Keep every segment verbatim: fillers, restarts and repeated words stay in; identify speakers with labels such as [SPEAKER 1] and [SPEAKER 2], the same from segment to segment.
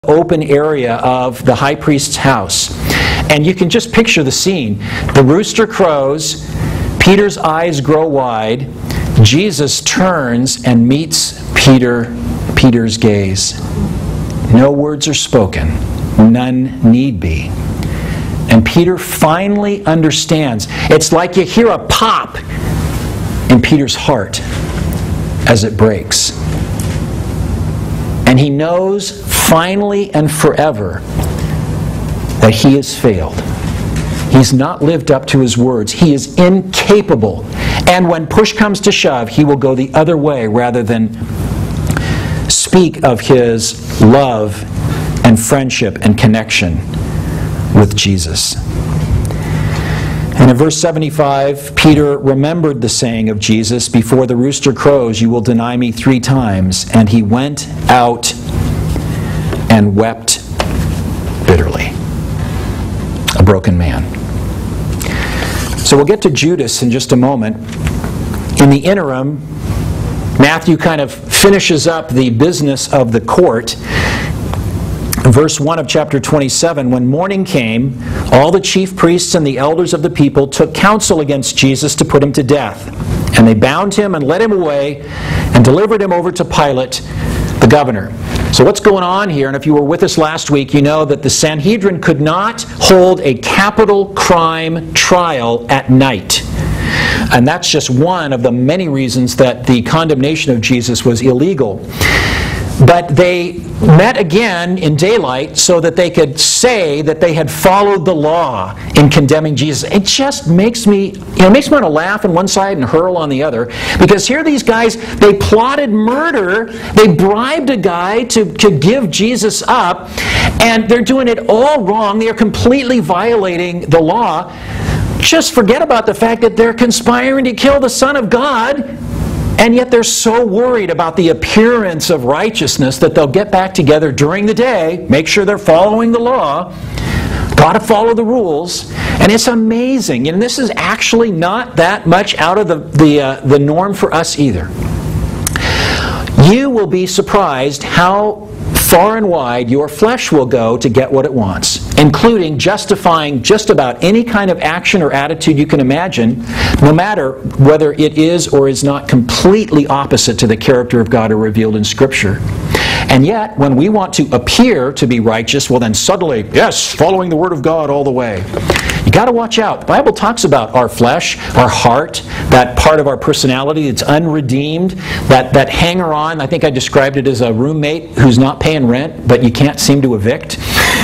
[SPEAKER 1] open area of the high priest's house. And you can just picture the scene. The rooster crows, Peter's eyes grow wide, Jesus turns and meets Peter, Peter's gaze. No words are spoken, none need be. And Peter finally understands. It's like you hear a pop in Peter's heart as it breaks. And he knows finally and forever that he has failed. He's not lived up to his words. He is incapable. And when push comes to shove, he will go the other way rather than speak of his love and friendship and connection with Jesus. And in verse seventy-five, Peter remembered the saying of Jesus, "Before the rooster crows, you will deny me three times." And he went out and wept bitterly. A broken man. So we'll get to Judas in just a moment. In the interim, Matthew kind of finishes up the business of the court. Verse one of chapter twenty-seven, when morning came, all the chief priests and the elders of the people took counsel against Jesus to put him to death. And they bound him and led him away and delivered him over to Pilate, the governor. So what's going on here, and if you were with us last week, you know that the Sanhedrin could not hold a capital crime trial at night. And that's just one of the many reasons that the condemnation of Jesus was illegal. But they met again in daylight so that they could say that they had followed the law in condemning Jesus. It just makes me, you know, it makes me want to laugh on one side and hurl on the other. Because here these guys, they plotted murder, they bribed a guy to, to give Jesus up, and they're doing it all wrong. They're completely violating the law. Just forget about the fact that they're conspiring to kill the Son of God. And yet they're so worried about the appearance of righteousness that they'll get back together during the day, make sure they're following the law, got to follow the rules, and it's amazing. And this is actually not that much out of the, the, uh, the norm for us either. You will be surprised how far and wide your flesh will go to get what it wants, including justifying just about any kind of action or attitude you can imagine, no matter whether it is or is not completely opposite to the character of God or revealed in Scripture. And yet, when we want to appear to be righteous, well then suddenly, yes, following the Word of God all the way. You got to watch out. The Bible talks about our flesh, our heart, that part of our personality that's unredeemed, that, that hanger-on. I think I described it as a roommate who's not paying rent, but you can't seem to evict.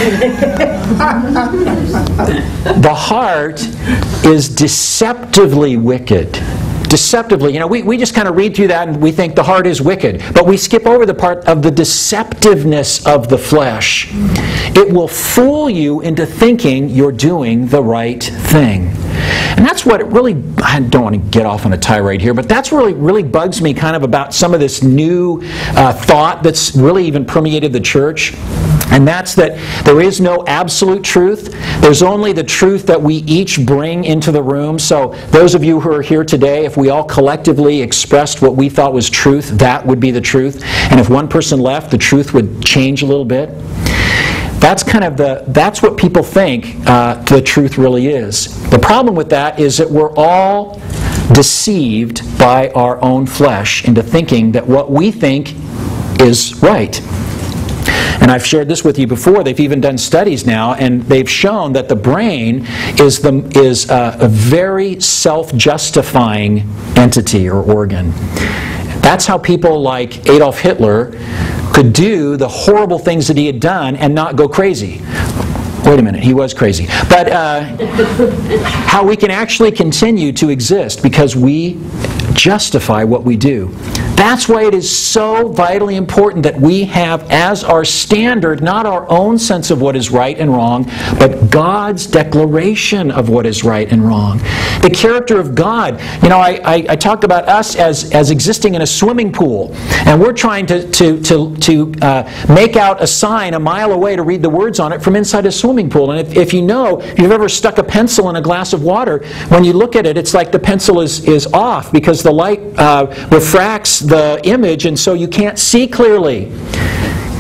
[SPEAKER 1] The heart is deceptively wicked. Deceptively. You know, we, we just kind of read through that and we think the heart is wicked. But we skip over the part of the deceptiveness of the flesh. It will fool you into thinking you're doing the right thing. And that's what it really, I don't want to get off on a tirade here, but that's really, really bugs me kind of about some of this new uh, thought that's really even permeated the church. And that's that there is no absolute truth. There's only the truth that we each bring into the room. So those of you who are here today, if we all collectively expressed what we thought was truth, that would be the truth. And if one person left, the truth would change a little bit. That's kind of the, that's what people think uh, the truth really is. The problem with that is that we're all deceived by our own flesh into thinking that what we think is right. And I've shared this with you before. They've even done studies now, and they've shown that the brain is, the, is a, a very self-justifying entity or organ. That's how people like Adolf Hitler could do the horrible things that he had done and not go crazy. Wait a minute, he was crazy. But uh, how we can actually continue to exist because we justify what we do. That's why it is so vitally important that we have as our standard not our own sense of what is right and wrong, but God's declaration of what is right and wrong. The character of God. You know, I, I, I talked about us as, as existing in a swimming pool, and we're trying to, to, to, to uh, make out a sign a mile away to read the words on it from inside a swimming pool. And if, if you know, if you've ever stuck a pencil in a glass of water, when you look at it, it's like the pencil is, is off because the light uh, refracts the image, and so you can't see clearly.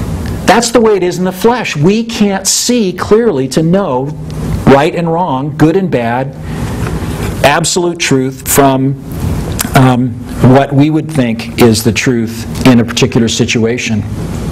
[SPEAKER 1] that's the way it is in the flesh. We can't see clearly to know right and wrong, good and bad, absolute truth from um, what we would think is the truth in a particular situation.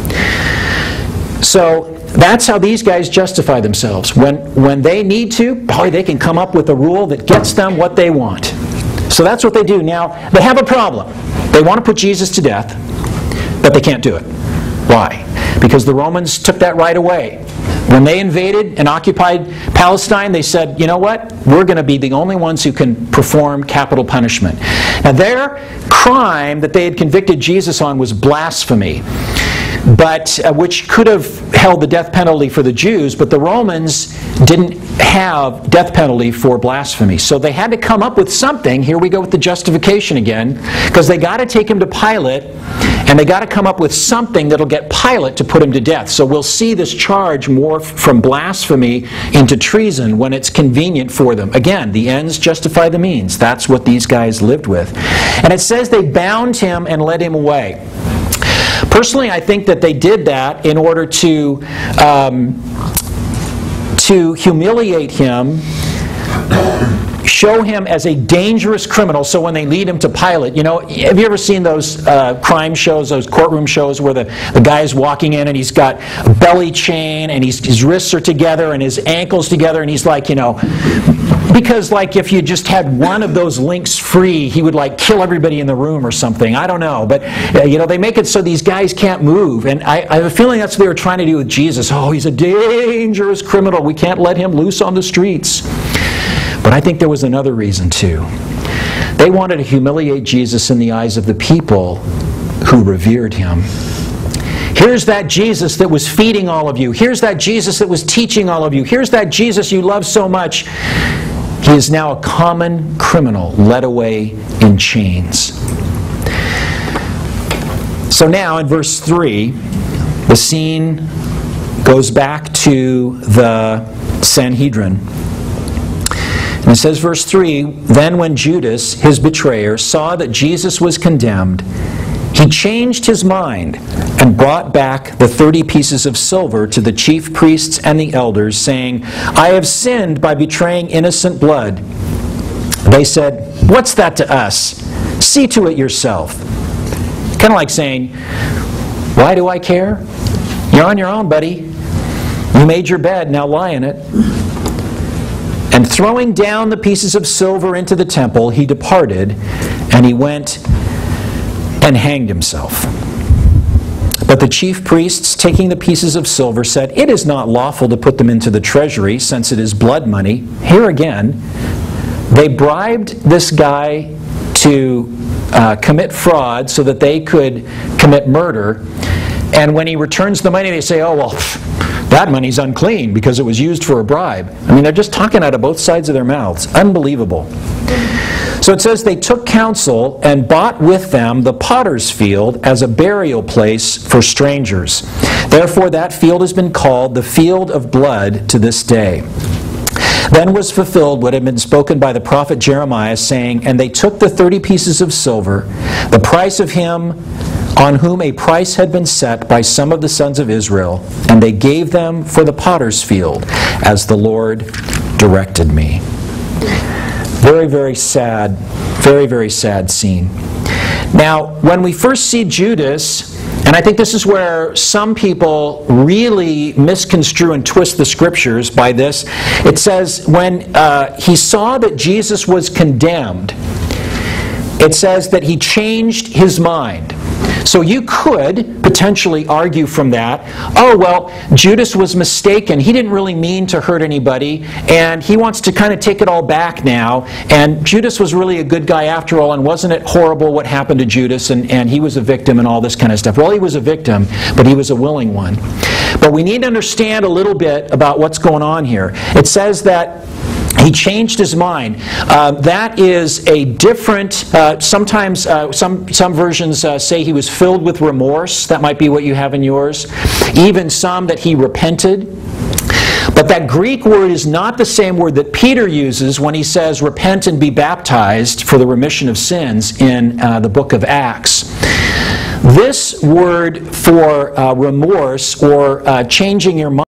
[SPEAKER 1] So that's how these guys justify themselves. When, when they need to, boy, they can come up with a rule that gets them what they want. So that's what they do. Now, they have a problem. They want to put Jesus to death, but they can't do it. Why? Because the Romans took that right away. When they invaded and occupied Palestine, they said, you know what? We're going to be the only ones who can perform capital punishment. Now, their crime that they had convicted Jesus on was blasphemy, but uh, which could have held the death penalty for the Jews, but the Romans didn't have death penalty for blasphemy. So they had to come up with something. Here we go with the justification again, because they got to take him to Pilate, and they got to come up with something that'll get Pilate to put him to death. So we'll see this charge morph from blasphemy into treason when it's convenient for them. Again, the ends justify the means. That's what these guys lived with. And it says they bound him and led him away. Personally, I think that they did that in order to um, to humiliate him, show him as a dangerous criminal, so when they lead him to Pilate, you know, have you ever seen those uh, crime shows, those courtroom shows where the, the guy's walking in and he's got a belly chain and he's, his wrists are together and his ankles together and he's like, you know, because like if you just had one of those links free, he would like kill everybody in the room or something. I don't know. But, uh, you know, they make it so these guys can't move. And I, I have a feeling that's what they were trying to do with Jesus. Oh, he's a dangerous criminal. We can't let him loose on the streets. But I think there was another reason too. They wanted to humiliate Jesus in the eyes of the people who revered him. Here's that Jesus that was feeding all of you. Here's that Jesus that was teaching all of you. Here's that Jesus you love so much. He is now a common criminal led away in chains. So now in verse three, the scene goes back to the Sanhedrin. And it says, verse three, then when Judas, his betrayer, saw that Jesus was condemned, he changed his mind and brought back the thirty pieces of silver to the chief priests and the elders, saying, I have sinned by betraying innocent blood. They said, what's that to us? See to it yourself. Kind of like saying, why do I care? You're on your own, buddy. You made your bed, now lie in it. And throwing down the pieces of silver into the temple, he departed, and he went and hanged himself. But the chief priests, taking the pieces of silver, said, it is not lawful to put them into the treasury, since it is blood money. Here again, they bribed this guy to uh, commit fraud so that they could commit murder. And when he returns the money, they say, oh, well, that money's unclean because it was used for a bribe. I mean, they're just talking out of both sides of their mouths. Unbelievable. So it says they took counsel and bought with them the potter's field as a burial place for strangers. Therefore that field has been called the field of blood to this day. Then was fulfilled what had been spoken by the prophet Jeremiah, saying, and they took the thirty pieces of silver, the price of him on whom a price had been set by some of the sons of Israel, and they gave them for the potter's field, as the Lord directed me. Very, very sad, very, very sad scene. Now, when we first see Judas, and I think this is where some people really misconstrue and twist the scriptures by this, it says when uh, he saw that Jesus was condemned, it says that he changed his mind. So you could potentially argue from that, oh, well, Judas was mistaken. He didn't really mean to hurt anybody, and he wants to kind of take it all back now. And Judas was really a good guy after all, and wasn't it horrible what happened to Judas, and, and he was a victim and all this kind of stuff. Well, he was a victim, but he was a willing one. But we need to understand a little bit about what's going on here. It says that he changed his mind. Uh, that is a different, uh, sometimes uh, some, some versions uh, say he was filled with remorse. That might be what you have in yours. Even some that he repented. But that Greek word is not the same word that Peter uses when he says, repent and be baptized for the remission of sins in uh, the book of Acts. This word for uh, remorse or uh, changing your mind